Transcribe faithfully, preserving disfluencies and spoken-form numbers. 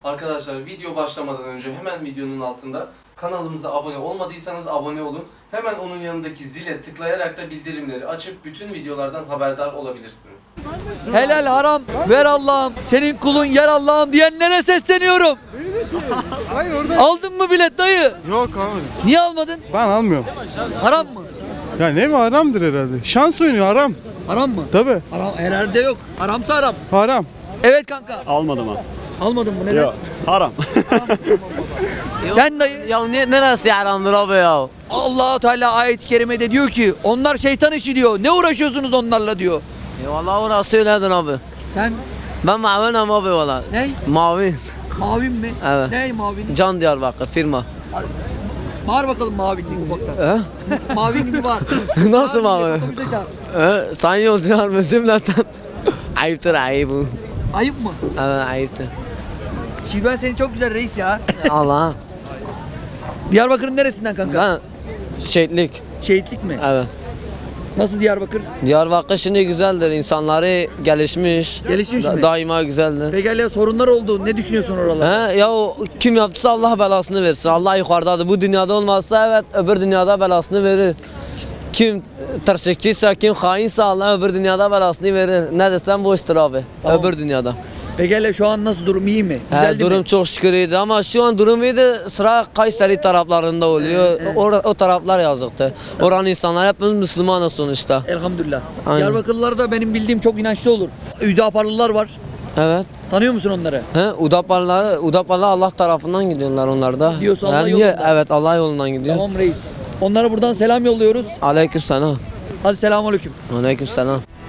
Arkadaşlar video başlamadan önce hemen videonun altında kanalımıza abone olmadıysanız abone olun. Hemen onun yanındaki zile tıklayarak da bildirimleri açıp bütün videolardan haberdar olabilirsiniz. Helal haram ver Allah'ım, senin kulun yer Allah'ım diyenlere sesleniyorum. Hayır orada. Aldın mı bilet dayı? Yok abi. Niye almadın? Ben almıyorum. Haram mı? Ya ne mi haramdır herhalde. Şans oynuyor haram. Haram mı? Tabi. Haram herhalde yok. Haramsa haram. Haram. Evet kanka. Almadım abi. Almadın mı? Neden? Yok. Haram. Sen dayı. Ya ne, neresi haramdır abi ya? Allah-u Teala ayet-i kerimede diyor ki onlar şeytan işi diyor. Ne uğraşıyorsunuz onlarla diyor. Ya vallahi orası öyledir abi. Sen Ben mavinim abi valla. ne? Mavi. Mavin mi? Evet. Ne mavin? Can Diyarbakır firma. Bağır bakalım mavinlik ufaktan. He? Mavin gibi bağır. Nasıl mavi? Otobüse çağır. He? Sayın yolcular mı cümleten? Ayıptır ayıp bu. Ayıp mı? Evet ayıptır. Şiven senin çok güzel reis ya. Allah. Diyarbakır'ın neresinden kanka? Ben şehitlik. Şehitlik mi? Evet. Nasıl Diyarbakır? Diyarbakır şimdi güzeldir. İnsanları gelişmiş. Gelişmiş Da- mi? Daima güzeldir. Pekala sorunlar oldu. Ne düşünüyorsun oralar? He? Ya o kim yaptıysa Allah belasını versin. Allah yukarıdadır. Bu dünyada olmazsa evet öbür dünyada belasını verir. Kim tırşıkçıysa, kim hainse Allah öbür dünyada belasını verir. Ne desem boştur abi. Tamam. Öbür dünyada. Pekala şu an nasıl durum, iyi mi? He, Güzeldi durum mi? çok şükür iyiydi ama şu an durum iyiydi. Sıra Kayseri taraflarında oluyor. O, o taraflar yazıktı. Oranın insanlar hepimiz Müslümanız sonuçta. Elhamdülillah. Aynen. Diyarbakırlılar da benim bildiğim çok inançlı olur. Üdaparlılar var. Evet. Tanıyor musun onları? He, Udaparlar, Udaparlar Allah tarafından gidiyorlar onlar da. Diyorsun Allah He, niye? yolunda. Evet Allah yolundan gidiyor. Tamam reis. Onlara buradan selam yolluyoruz. Aleykümselam. Hadi selamünaleyküm. Aleykümselam.